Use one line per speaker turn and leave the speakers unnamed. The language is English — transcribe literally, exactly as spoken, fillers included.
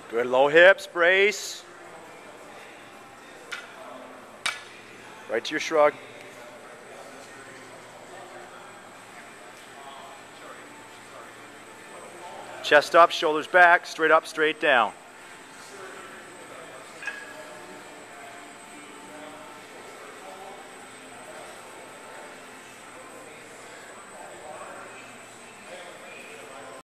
Good, low hips, brace. Right to your shrug. Chest up, shoulders back, straight up, straight down.